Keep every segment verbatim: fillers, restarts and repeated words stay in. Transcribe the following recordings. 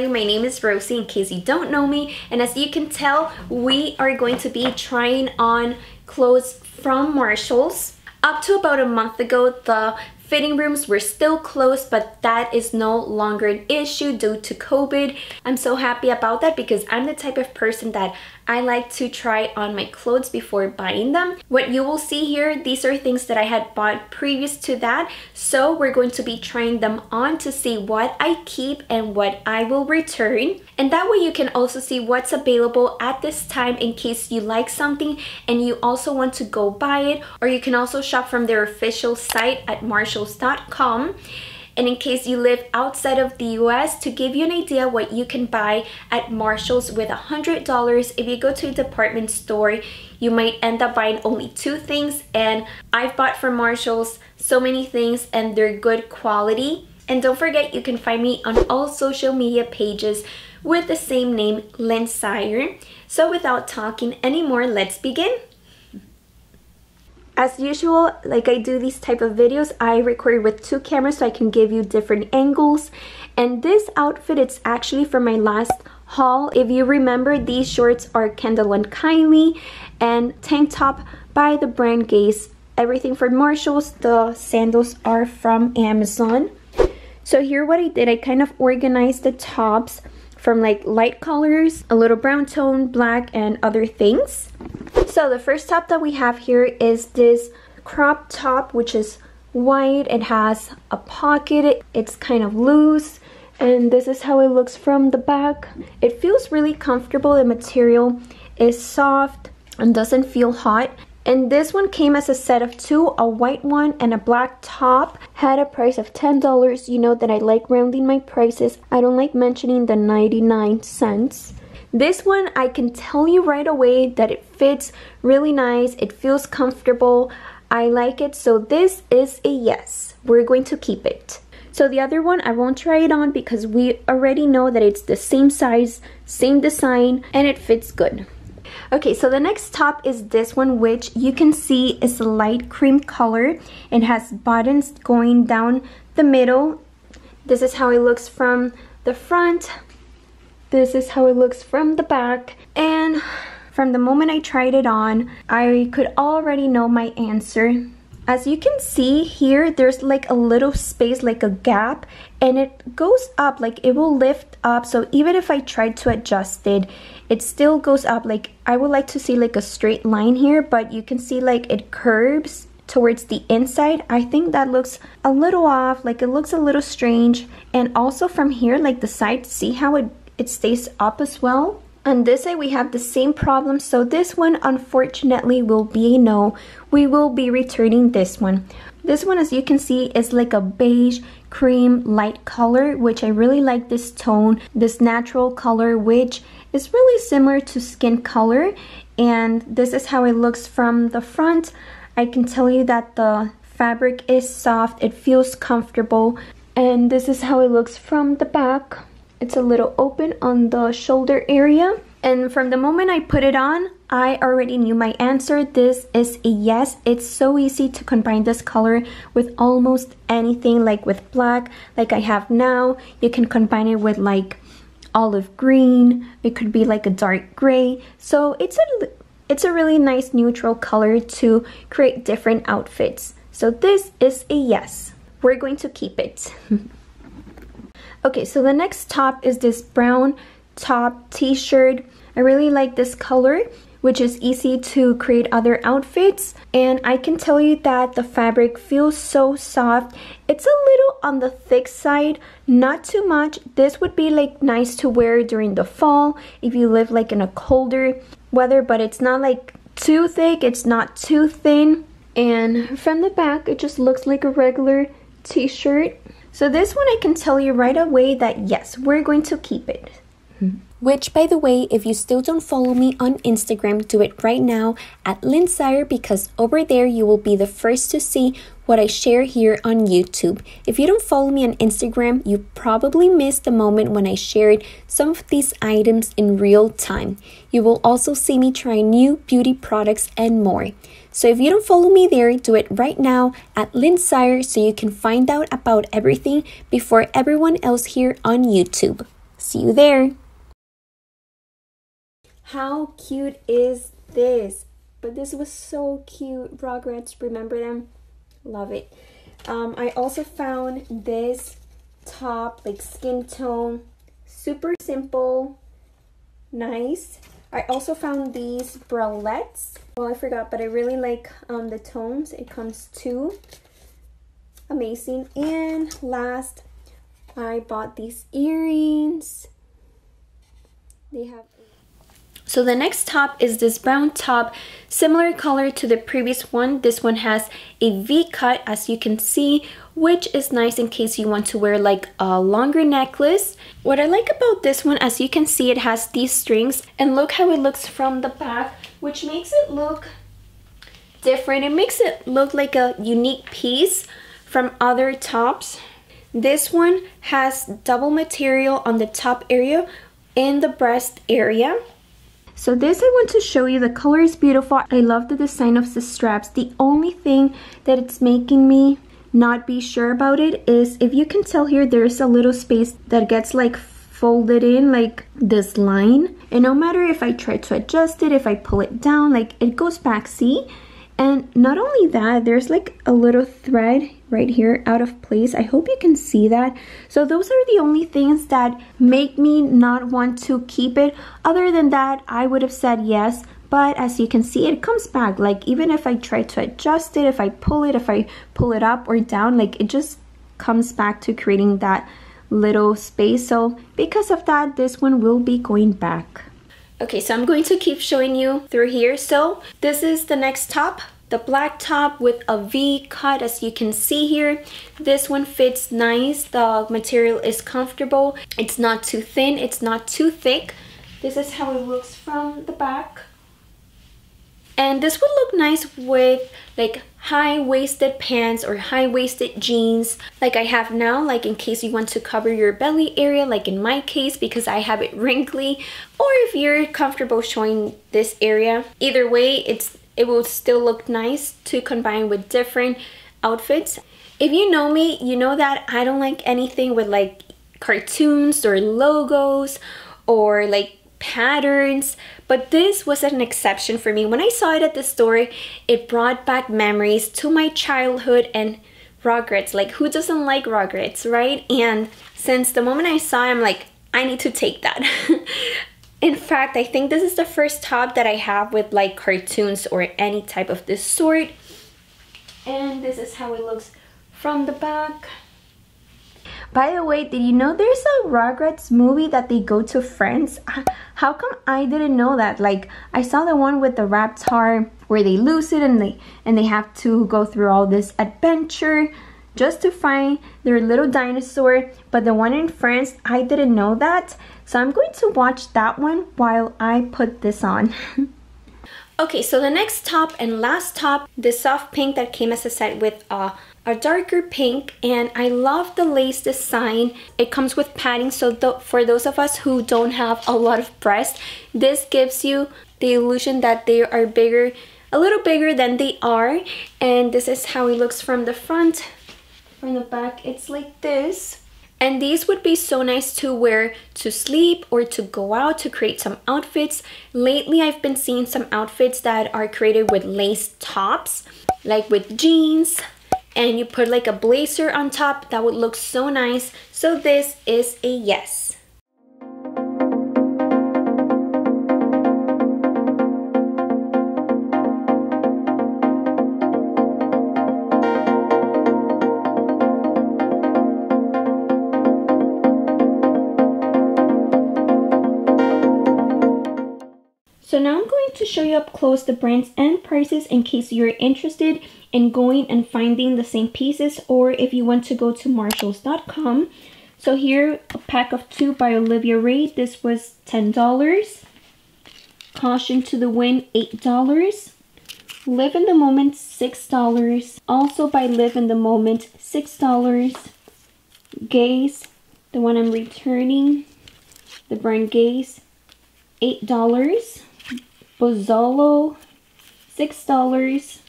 my name is Rosie in case you don't know me, and as you can tell, we are going to be trying on clothes from Marshalls. Up to about a month ago, the fitting rooms were still closed, but that is no longer an issue due to COVID. I'm so happy about that because I'm the type of person that I like to try on my clothes before buying them. What you will see here, these are things that I had bought previous to that. So we're going to be trying them on to see what I keep and what I will return. And that way you can also see what's available at this time in case you like something and you also want to go buy it. Or you can also shop from their official site at marshalls dot com. And in case you live outside of the U S, to give you an idea what you can buy at Marshalls with one hundred dollars, if you go to a department store, you might end up buying only two things. And I've bought from Marshalls so many things and they're good quality. And don't forget, you can find me on all social media pages with the same name, Lynn Sire. So without talking anymore, let's begin. As usual, like I do these type of videos, I record with two cameras so I can give you different angles. And this outfit, it's actually from my last haul. If you remember, these shorts are Kendall and Kylie, and tank top by the brand Gaze. Everything from Marshalls. The sandals are from Amazon. So here what I did, I kind of organized the tops from like light colors, a little brown tone, black, and other things. So the first top that we have here is this crop top, which is white. It has a pocket, it's kind of loose, and this is how it looks from the back. It feels really comfortable. The material is soft and doesn't feel hot. And this one came as a set of two, a white one and a black top. Had a price of ten dollars. You know that I like rounding my prices. I don't like mentioning the ninety-nine cents. This one, I can tell you right away that it fits really nice. It feels comfortable. I like it. So this is a yes. We're going to keep it. So the other one, I won't try it on because we already know that it's the same size, same design, and it fits good. Okay, so the next top is this one, which you can see is a light cream color. It has buttons going down the middle. This is how it looks from the front. This is how it looks from the back. And from the moment I tried it on, I could already know my answer. As you can see here, there's like a little space, like a gap, and it goes up, like it will lift up. So even if I tried to adjust it, it still goes up. Like I would like to see like a straight line here, but you can see like it curves towards the inside. I think that looks a little off, like it looks a little strange. And also from here, like the side, see how it it stays up as well. On this side we have the same problem, so this one unfortunately will be a no. We will be returning this one. This one, as you can see, is like a beige cream light color, which I really like this tone, this natural color, which is really similar to skin color. And this is how it looks from the front. I can tell you that the fabric is soft, it feels comfortable. And this is how it looks from the back. It's a little open on the shoulder area. And from the moment I put it on, I already knew my answer. This is a yes. It's so easy to combine this color with almost anything, like with black, like I have now. You can combine it with like olive green. It could be like a dark gray. So it's a, it's a really nice neutral color to create different outfits. So this is a yes. We're going to keep it. Okay, so the next top is this brown top t-shirt. I really like this color, which is easy to create other outfits. And I can tell you that the fabric feels so soft. It's a little on the thick side, not too much. This would be like nice to wear during the fall if you live like in a colder weather, but it's not like too thick, it's not too thin. And from the back, it just looks like a regular t-shirt. So this one, I can tell you right away that yes, we're going to keep it. Which, by the way, if you still don't follow me on Instagram, do it right now at Lynn Sire, because over there you will be the first to see what I share here on YouTube. If you don't follow me on Instagram, you probably missed the moment when I shared some of these items in real time. You will also see me try new beauty products and more. So if you don't follow me there, do it right now at Lynn Sire so you can find out about everything before everyone else here on YouTube. See you there. How cute is this? But this was so cute. Rugrats, remember them? Love it. Um, I also found this top, like skin tone, super simple, nice. I also found these bralettes. Well, I forgot, but I really like um, the tones. It comes two. Amazing. And last, I bought these earrings. They have... So the next top is this brown top, similar color to the previous one. This one has a V cut, as you can see, which is nice in case you want to wear like a longer necklace. What I like about this one, as you can see, it has these strings, and look how it looks from the back, which makes it look different. It makes it look like a unique piece from other tops. This one has double material on the top area and the breast area. So this I want to show you. The color is beautiful. I love the design of the straps. The only thing that it's making me not be sure about it is, if you can tell here, there's a little space that gets like folded in, like this line. And no matter if I try to adjust it, if I pull it down, like it goes back, see? And not only that, there's like a little thread right here out of place. I hope you can see that. So those are the only things that make me not want to keep it. Other than that, I would have said yes. But as you can see, it comes back. Like even if I try to adjust it, if I pull it, if I pull it up or down, like it just comes back to creating that little space. So because of that, this one will be going back. Okay, so I'm going to keep showing you through here. So this is the next top, the black top with a V cut, as you can see here. This one fits nice. The material is comfortable. It's not too thin, it's not too thick. This is how it looks from the back. And this would look nice with like high-waisted pants or high-waisted jeans like I have now, like in case you want to cover your belly area, like in my case because I have it wrinkly, or if you're comfortable showing this area. Either way, it's it will still look nice to combine with different outfits. If you know me, you know that I don't like anything with like cartoons or logos or like patterns, but this was an exception for me. When I saw it at the store, it brought back memories to my childhood and Rugrats. Like, who doesn't like Rugrats, right? And since the moment I saw it, I'm like, I need to take that. In fact, I think this is the first top that I have with like cartoons or any type of this sort. And this is how it looks from the back. By the way, did you know there's a Rugrats movie that they go to France? How come I didn't know that? Like, I saw the one with the Raptor where they lose it and they and they have to go through all this adventure just to find their little dinosaur. But the one in France, I didn't know that. So I'm going to watch that one while I put this on. Okay, so the next top and last top, the soft pink that came as a set with uh, a darker pink, and I love the lace design. It comes with padding, so th for those of us who don't have a lot of breast, this gives you the illusion that they are bigger, a little bigger than they are. And this is how it looks from the front. From the back, it's like this. And these would be so nice to wear to sleep or to go out to create some outfits. Lately, I've been seeing some outfits that are created with lace tops, like with jeans, and you put like a blazer on top. That would look so nice. So this is a yes. So now I'm going to show you up close the brands and prices in case you're interested in going and finding the same pieces, or if you want to go to marshalls dot com. So here, a pack of two by Olivia Ray. This was ten dollars. Caution to the Wind, eight dollars. Live in the Moment, six dollars. Also by Live in the Moment, six dollars. Gaze, the one I'm returning, the brand Gaze, eight dollars. Bozzolo, six dollars.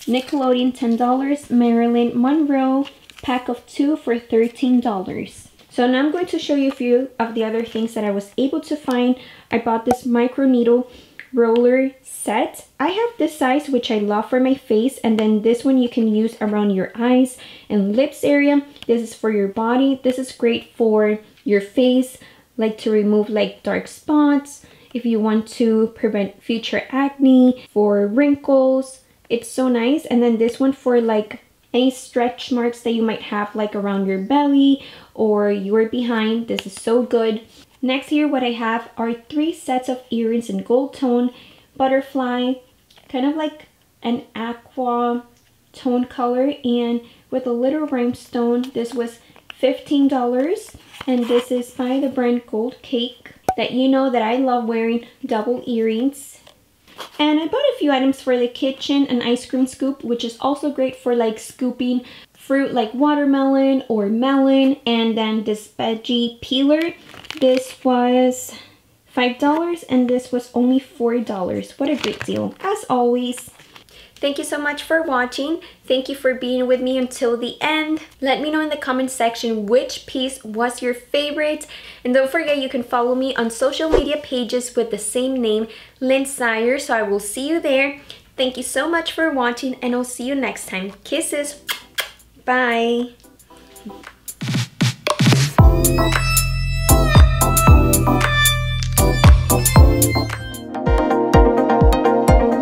Nickelodeon, ten dollars. Marilyn Monroe, pack of two for thirteen dollars. So now I'm going to show you a few of the other things that I was able to find. I bought this micro needle roller set. I have this size, which I love for my face, and then this one you can use around your eyes and lips area. This is for your body. This is great for your face, like to remove like dark spots, if you want to prevent future acne, for wrinkles. It's so nice. And then this one for like any stretch marks that you might have like around your belly or your behind. This is so good. Next here, what I have are three sets of earrings in gold tone, butterfly, kind of like an aqua tone color, and with a little rhinestone. This was fifteen dollars, and this is by the brand Gold Cake, that you know that I love wearing double earrings. And I bought a few items for the kitchen, an ice cream scoop, which is also great for like scooping fruit like watermelon or melon, and then this veggie peeler. This was five dollars and this was only four dollars. What a great deal, as always. Thank you so much for watching. Thank you for being with me until the end. Let me know in the comment section which piece was your favorite. And don't forget, you can follow me on social media pages with the same name, Lynn Sire. So I will see you there. Thank you so much for watching, and I'll see you next time. Kisses. Bye.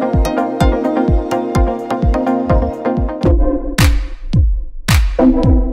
Thank you.